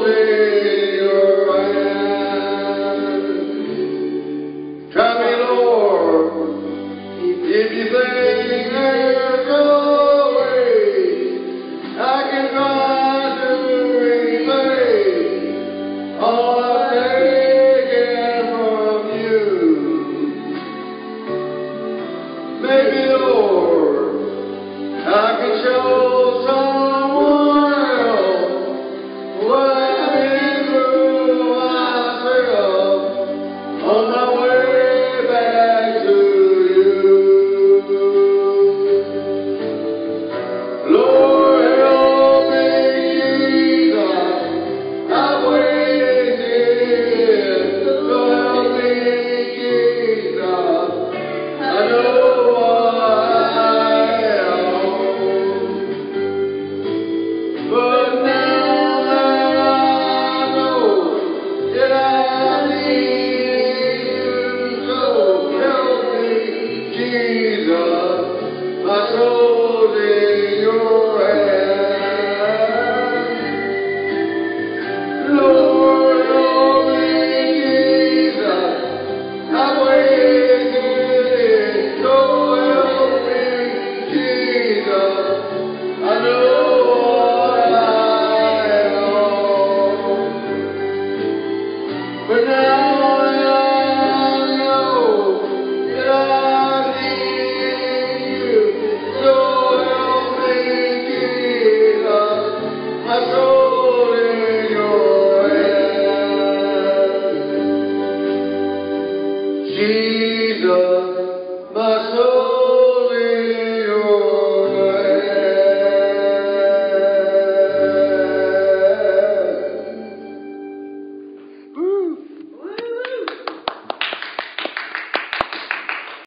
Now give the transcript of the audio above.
in your hand. Try me, Lord, if you think there's a way I can try to repay all I've taken from you. Maybe, Lord, I can show someone else what I've been through myself on my way back to you. Lord, help me, Jesus. I've waited. Lord, help me, Jesus. I know but now that I know that I need you, so help me, Jesus. My soul's in your hand. Lord, help me, Jesus. I've waited, so help me, Jesus. I know but now that I know that I need you, so help me, Jesus. My soul in your hand. Jesus.